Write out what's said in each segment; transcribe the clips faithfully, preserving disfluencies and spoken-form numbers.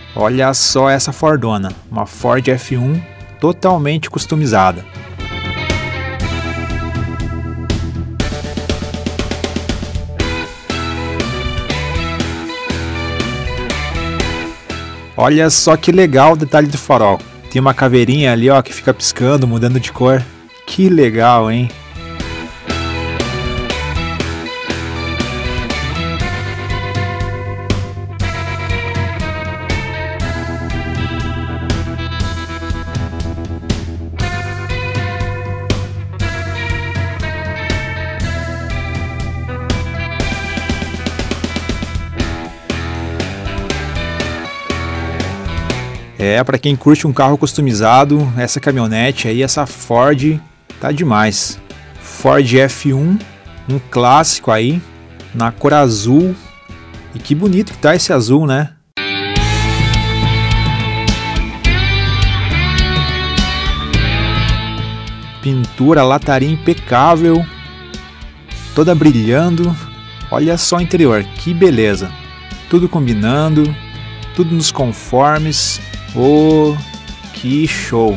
Olha só essa Fordona, uma Ford F um totalmente customizada. Olha só que legal o detalhe do farol. Tem uma caveirinha ali, ó, que fica piscando, mudando de cor. Que legal, hein? É, para quem curte um carro customizado, essa caminhonete aí, essa Ford, tá demais. Ford F um, um clássico aí, na cor azul. E que bonito que tá esse azul, né? Pintura, lataria impecável, toda brilhando. Olha só o interior, que beleza. Tudo combinando, tudo nos conformes. Oh, que show!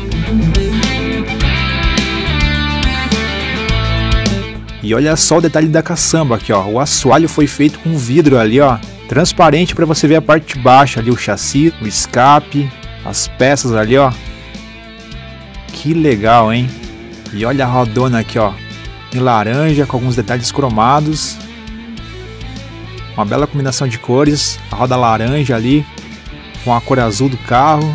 E olha só o detalhe da caçamba aqui, ó. O assoalho foi feito com vidro ali, ó, transparente para você ver a parte de baixo ali, o chassi, o escape, as peças ali, ó. Que legal, hein? E olha a rodona aqui, ó, em laranja com alguns detalhes cromados. Uma bela combinação de cores, a roda laranja ali com a cor azul do carro.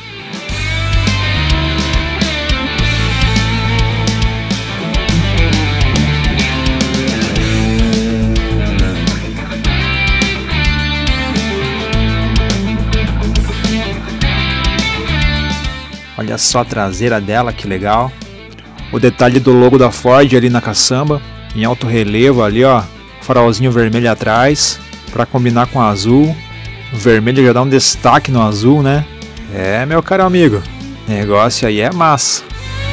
Olha só a traseira dela, que legal. O detalhe do logo da Ford ali na caçamba, em alto relevo ali, ó, farolzinho vermelho atrás, para combinar com o azul. O vermelho já dá um destaque no azul, né? É, meu caro amigo, negócio aí é massa.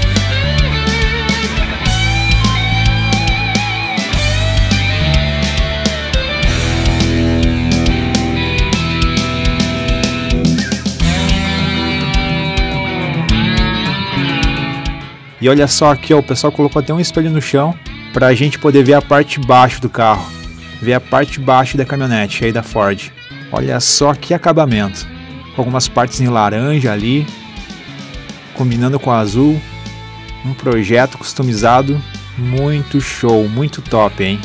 E olha só aqui, ó, o pessoal colocou até um espelho no chão para a gente poder ver a parte de baixo do carro, ver a parte de baixo da caminhonete aí da Ford. Olha só que acabamento, algumas partes em laranja ali, combinando com o azul, um projeto customizado muito show, muito top, hein?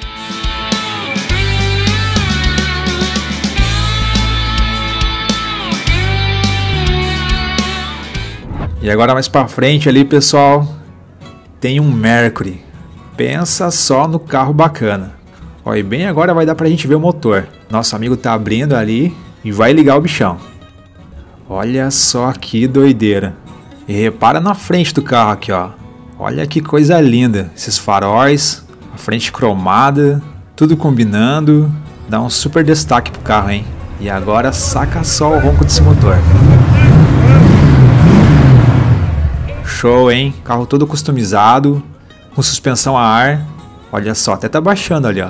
E agora mais pra frente ali, pessoal, tem um Mercury. Pensa só no carro bacana. Ó, e bem agora vai dar pra gente ver o motor. Nosso amigo tá abrindo ali e vai ligar o bichão. Olha só que doideira. E repara na frente do carro aqui, ó. Olha que coisa linda. Esses faróis, a frente cromada, tudo combinando. Dá um super destaque pro carro, hein? E agora saca só o ronco desse motor. Show, hein? Carro todo customizado, com suspensão a ar. Olha só, até tá baixando ali, ó.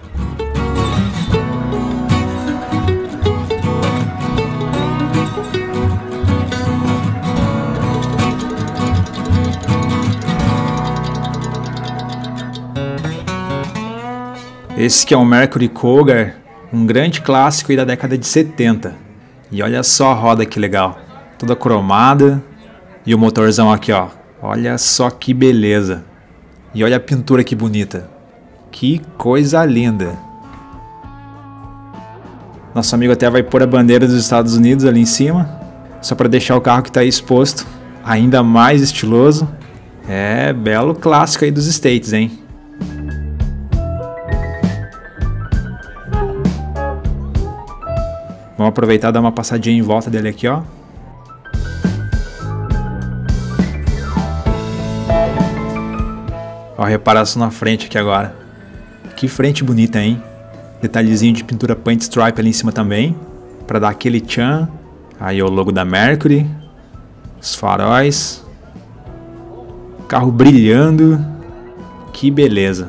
Esse que é o Mercury Cougar, um grande clássico aí da década de setenta. E olha só a roda que legal, toda cromada. E o motorzão aqui, ó, olha só que beleza. E olha a pintura que bonita. Que coisa linda. Nosso amigo até vai pôr a bandeira dos Estados Unidos ali em cima, só para deixar o carro que está aí exposto ainda mais estiloso. É, belo clássico aí dos States, hein? Vamos aproveitar e dar uma passadinha em volta dele aqui, ó. Ó, a reparação na frente aqui agora. Que frente bonita, hein? Detalhezinho de pintura paint stripe ali em cima também, para dar aquele tchan. Aí o logo da Mercury, os faróis, carro brilhando. Que beleza.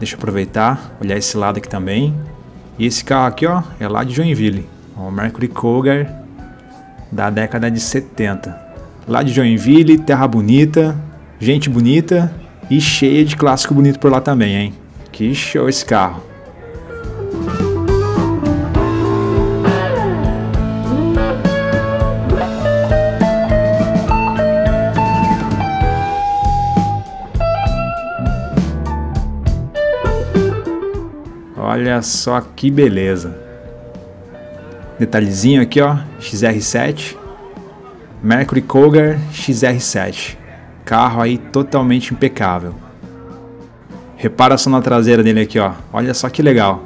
Deixa eu aproveitar, olhar esse lado aqui também. E esse carro aqui, ó, é lá de Joinville. O Mercury Cougar da década de setenta. Lá de Joinville, terra bonita, gente bonita e cheia de clássico bonito por lá também, hein? Que show esse carro! Olha só que beleza! Detalhezinho aqui, ó, X R sete, Mercury Cougar X R sete, carro aí totalmente impecável. Repara só na traseira dele aqui, ó, olha só que legal.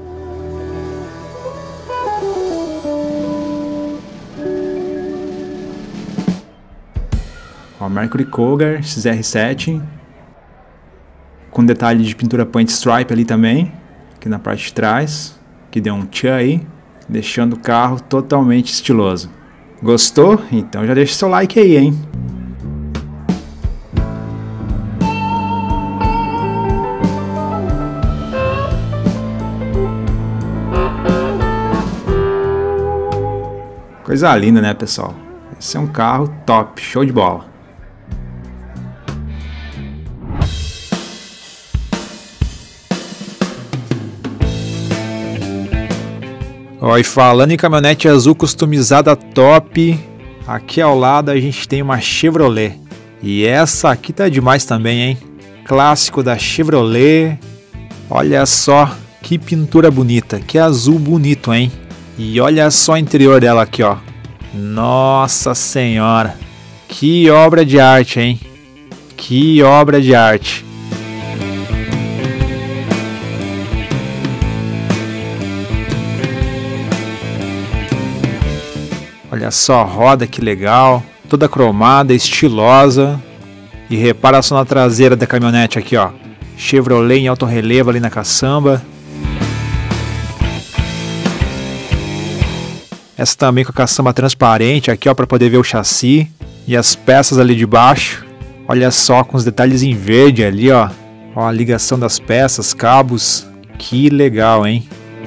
Ó, Mercury Cougar X R sete, com detalhe de pintura paint stripe ali também, aqui na parte de trás, que deu um tchan aí, deixando o carro totalmente estiloso. Gostou? Então já deixa seu like aí, hein? Coisa linda, né, pessoal? Esse é um carro top, show de bola. Ó, e falando em caminhonete azul customizada top, aqui ao lado a gente tem uma Chevrolet. E essa aqui tá demais também, hein? Clássico da Chevrolet. Olha só que pintura bonita, que azul bonito, hein? E olha só o interior dela aqui, ó. Nossa senhora, que obra de arte, hein? Que obra de arte. Olha só a roda, que legal, toda cromada, estilosa. E repara só na traseira da caminhonete aqui, ó, Chevrolet em alto relevo ali na caçamba. Essa também com a caçamba transparente aqui, ó, para poder ver o chassi e as peças ali de baixo. Olha só com os detalhes em verde ali, ó, ó a ligação das peças, cabos, que legal, hein?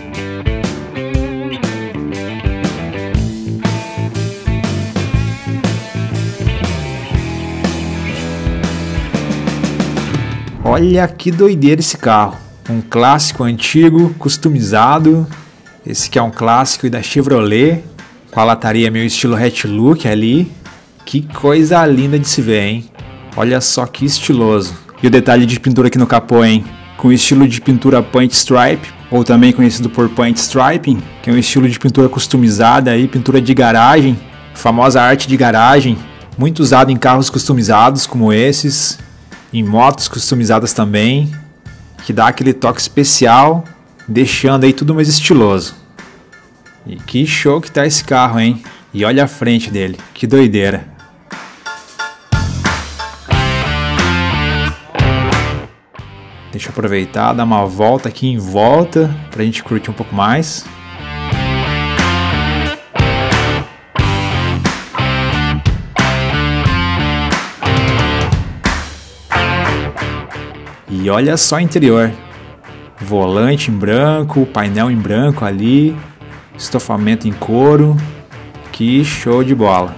Olha que doideira esse carro, um clássico antigo, customizado. Esse aqui é um clássico da Chevrolet, com a lataria meio estilo hatch look ali. Que coisa linda de se ver, hein? Olha só que estiloso. E o detalhe de pintura aqui no capô, hein? Com estilo de pintura paint stripe, ou também conhecido por paint striping, que é um estilo de pintura customizada aí, pintura de garagem, famosa arte de garagem, muito usado em carros customizados como esses. Em motos customizadas também, que dá aquele toque especial, deixando aí tudo mais estiloso. E que show que tá esse carro, hein? E olha a frente dele, que doideira. Deixa eu aproveitar, dar uma volta aqui em volta, pra gente curtir um pouco mais. E olha só o interior, volante em branco, painel em branco ali, estofamento em couro, que show de bola.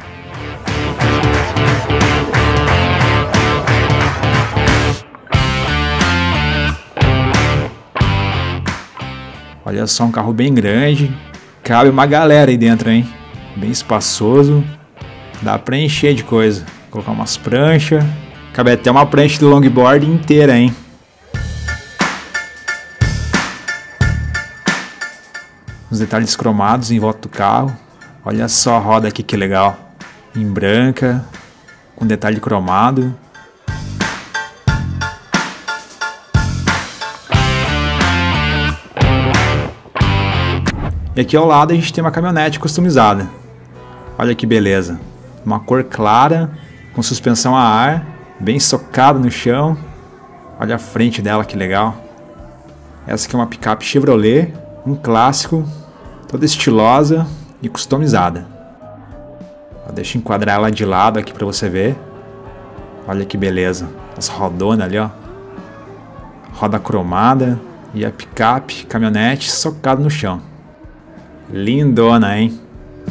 Olha só, um carro bem grande, cabe uma galera aí dentro, hein? Bem espaçoso, dá pra encher de coisa, colocar umas pranchas, cabe até uma prancha de longboard inteira, hein? Os detalhes cromados em volta do carro. Olha só a roda aqui, que legal. Em branca, com detalhe cromado. E aqui ao lado a gente tem uma caminhonete customizada. Olha que beleza. Uma cor clara, com suspensão a ar, bem socada no chão. Olha a frente dela, que legal. Essa aqui é uma picape Chevrolet, um clássico, toda estilosa e customizada. Deixa eu enquadrar ela de lado aqui para você ver. Olha que beleza, as rodonas ali, ó, roda cromada e a picape, caminhonete socado no chão. Lindona, hein?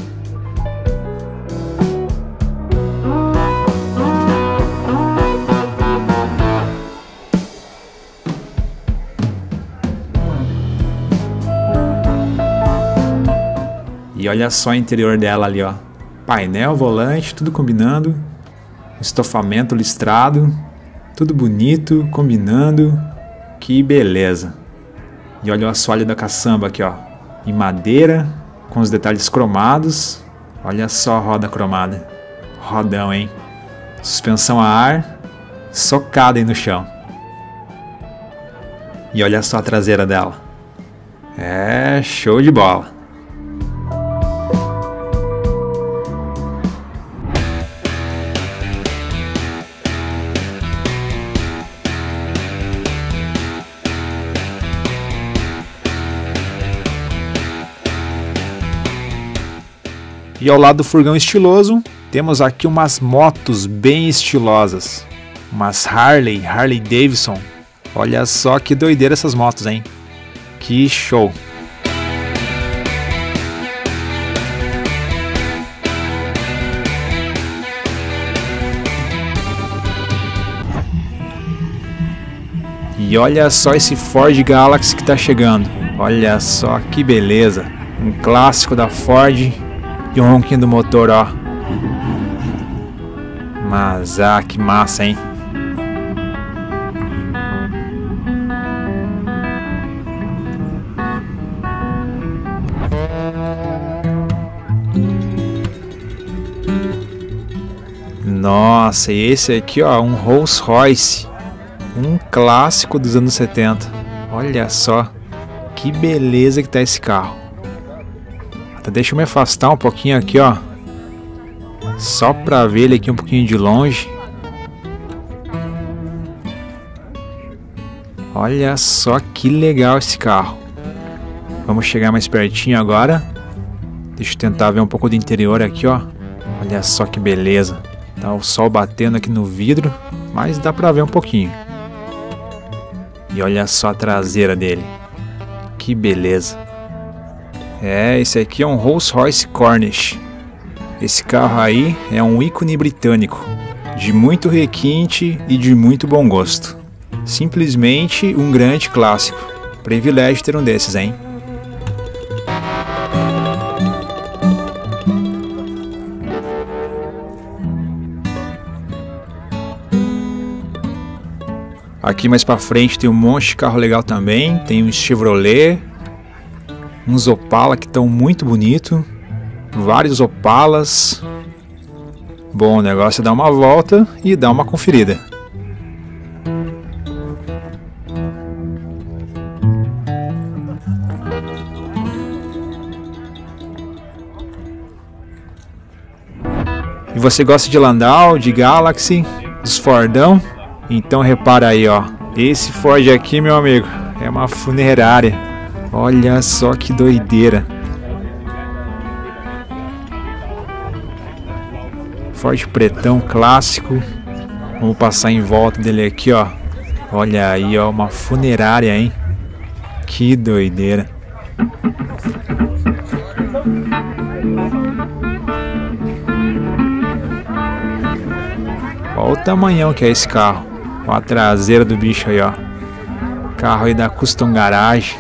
E olha só o interior dela ali, ó. Painel, volante, tudo combinando. Estofamento listrado. Tudo bonito, combinando. Que beleza. E olha o assoalho da caçamba aqui, ó. Em madeira, com os detalhes cromados. Olha só a roda cromada. Rodão, hein? Suspensão a ar. Socada aí no chão. E olha só a traseira dela. É show de bola. E ao lado do furgão estiloso, temos aqui umas motos bem estilosas. Umas Harley, Harley Davidson. Olha só que doideira essas motos, hein? Que show! E olha só esse Ford Galaxy que tá chegando. Olha só que beleza. Um clássico da Ford. E um ronquinho do motor, ó. Mas, ah, que massa, hein? Nossa, e esse aqui, ó, um Rolls Royce. Um clássico dos anos setenta. Olha só. Que beleza que tá esse carro. Deixa eu me afastar um pouquinho aqui, ó. Só pra ver ele aqui um pouquinho de longe. Olha só que legal esse carro. Vamos chegar mais pertinho agora. Deixa eu tentar ver um pouco do interior aqui, ó. Olha só que beleza. Tá o sol batendo aqui no vidro, mas dá pra ver um pouquinho. E olha só a traseira dele. Que beleza. É, esse aqui é um Rolls Royce Corniche. Esse carro aí é um ícone britânico, de muito requinte e de muito bom gosto. Simplesmente um grande clássico. Privilégio ter um desses, hein? Aqui mais pra frente tem um monte de carro legal também. Tem um Chevrolet, uns Opala que estão muito bonitos, vários Opalas. Bom, o negócio é dar uma volta e dar uma conferida. E você gosta de Landau, de Galaxy, dos Fordão? Então repara aí, ó. Esse Ford aqui, meu amigo, é uma funerária. Olha só que doideira. Ford pretão clássico. Vamos passar em volta dele aqui, ó. Olha aí, ó, uma funerária, hein? Que doideira. Olha o tamanhão que é esse carro. Olha a traseira do bicho aí, ó. Carro aí da Custom Garage.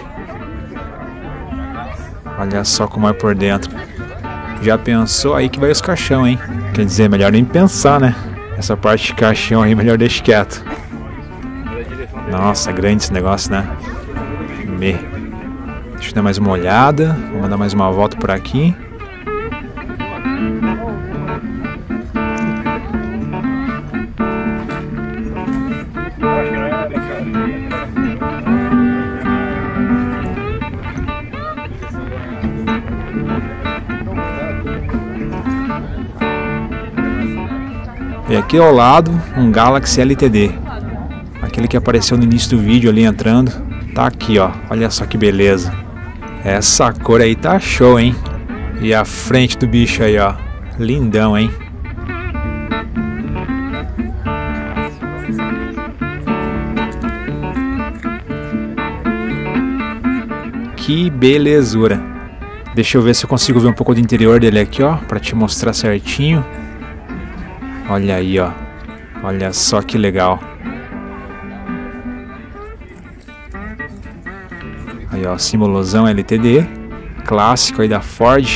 Olha só como é por dentro. Já pensou aí que vai os caixão, hein? Quer dizer, melhor nem pensar, né? Essa parte de caixão aí, melhor deixar quieto. Nossa, grande esse negócio, né? Me. Deixa eu dar mais uma olhada. Vamos dar mais uma volta por aqui. E aqui ao lado, um Galaxy L T D. Aquele que apareceu no início do vídeo ali entrando. Tá aqui, ó. Olha só que beleza. Essa cor aí tá show, hein? E a frente do bicho aí, ó. Lindão, hein? que belezura. Deixa eu ver se eu consigo ver um pouco do interior dele aqui, ó, pra te mostrar certinho. Olha aí, ó. Olha só que legal. Aí, ó, simulosão L T D, clássico aí da Ford.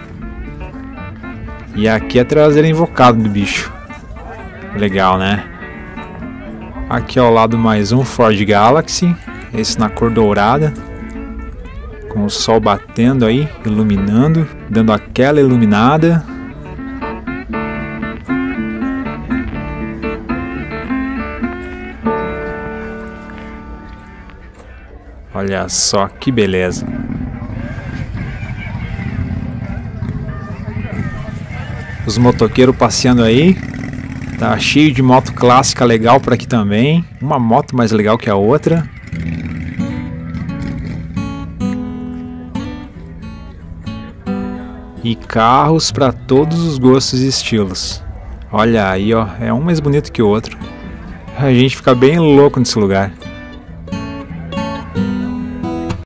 E aqui é a traseira invocada do bicho. Legal, né? Aqui ao lado mais um Ford Galaxy, esse na cor dourada, com o sol batendo aí, iluminando, dando aquela iluminada. Olha só que beleza. Os motoqueiros passeando aí. Tá cheio de moto clássica legal por aqui também. Uma moto mais legal que a outra. E carros para todos os gostos e estilos. Olha aí, ó, é um mais bonito que o outro. A gente fica bem louco nesse lugar.